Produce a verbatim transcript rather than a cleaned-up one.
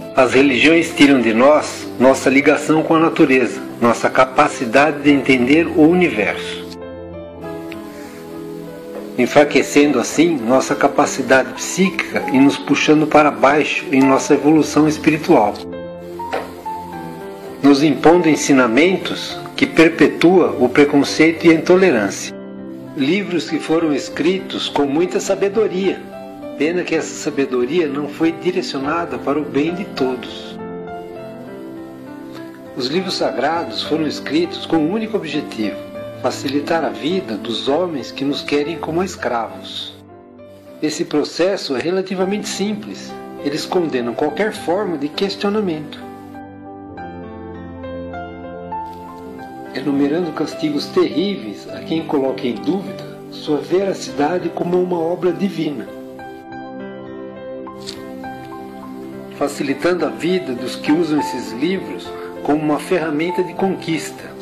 As religiões tiram de nós nossa ligação com a natureza, nossa capacidade de entender o universo, enfraquecendo assim nossa capacidade psíquica e nos puxando para baixo em nossa evolução espiritual, nos impondo ensinamentos que perpetuam o preconceito e a intolerância. Livros que foram escritos com muita sabedoria, pena que essa sabedoria não foi direcionada para o bem de todos. Os livros sagrados foram escritos com um único objetivo: facilitar a vida dos homens que nos querem como escravos. Esse processo é relativamente simples. Eles condenam qualquer forma de questionamento, enumerando castigos terríveis a quem coloque em dúvida sua veracidade como uma obra divina, facilitando a vida dos que usam esses livros como uma ferramenta de conquista,